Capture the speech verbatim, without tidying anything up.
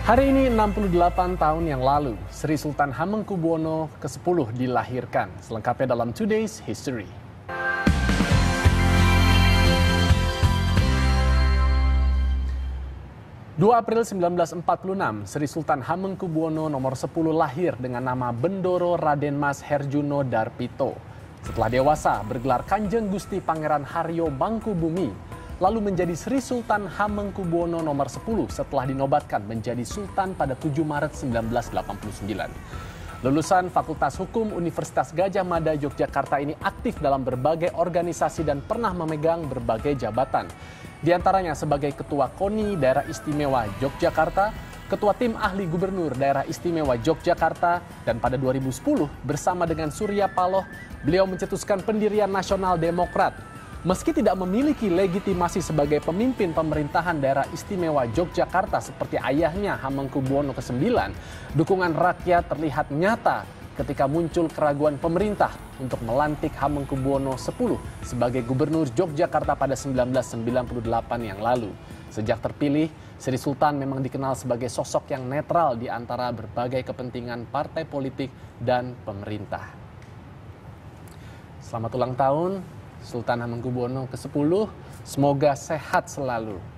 Hari ini enam puluh delapan tahun yang lalu, Sri Sultan Hamengkubuwono kesepuluh dilahirkan. Selengkapnya dalam Today's History. dua April seribu sembilan ratus empat puluh enam, Sri Sultan Hamengkubuwono nomor sepuluh lahir dengan nama Bendoro Raden Mas Herjuno Darpito. Setelah dewasa, bergelar Kanjeng Gusti Pangeran Haryo Mangkubumi, lalu menjadi Sri Sultan Hamengkubuwono nomor sepuluh setelah dinobatkan menjadi Sultan pada tujuh Maret seribu sembilan ratus delapan puluh sembilan. Lulusan Fakultas Hukum Universitas Gadjah Mada Yogyakarta ini aktif dalam berbagai organisasi dan pernah memegang berbagai jabatan. Di antaranya sebagai Ketua KONI Daerah Istimewa Yogyakarta, Ketua Tim Ahli Gubernur Daerah Istimewa Yogyakarta, dan pada dua ribu sepuluh bersama dengan Surya Paloh, beliau mencetuskan pendirian Nasional Demokrat. Meski tidak memiliki legitimasi sebagai pemimpin pemerintahan daerah istimewa Yogyakarta seperti ayahnya Hamengkubuwono kesembilan, dukungan rakyat terlihat nyata ketika muncul keraguan pemerintah untuk melantik Hamengkubuwono sepuluh sebagai gubernur Yogyakarta pada seribu sembilan ratus sembilan puluh delapan yang lalu. Sejak terpilih, Sri Sultan memang dikenal sebagai sosok yang netral di antara berbagai kepentingan partai politik dan pemerintah. Selamat ulang tahun Sultan Hamengkubuwono kesepuluh, semoga sehat selalu.